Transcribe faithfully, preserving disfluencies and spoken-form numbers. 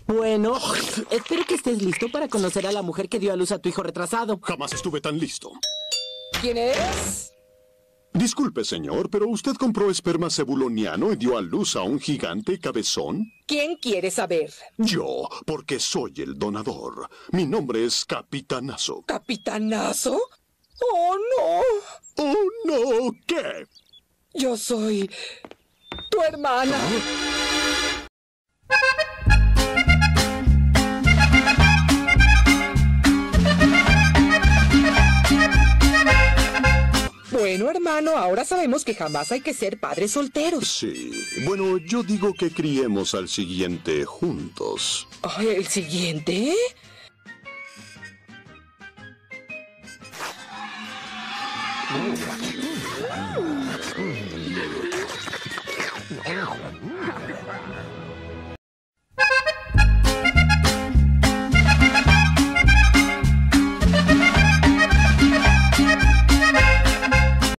Bueno, espero que estés listo para conocer a la mujer que dio a luz a tu hijo retrasado. Jamás estuve tan listo. ¿Quién es? Disculpe, señor, pero ¿usted compró esperma cebuloniano y dio a luz a un gigante cabezón? ¿Quién quiere saber? Yo, porque soy el donador. Mi nombre es Capitanazo. ¿Capitanazo? ¡Oh, no! ¡Oh, no! ¿Qué? Yo soy tu hermana. Bueno, hermano, ahora sabemos que jamás hay que ser padres solteros. Sí. Bueno, yo digo que criemos al siguiente juntos. Ay, ¿el siguiente? Oh.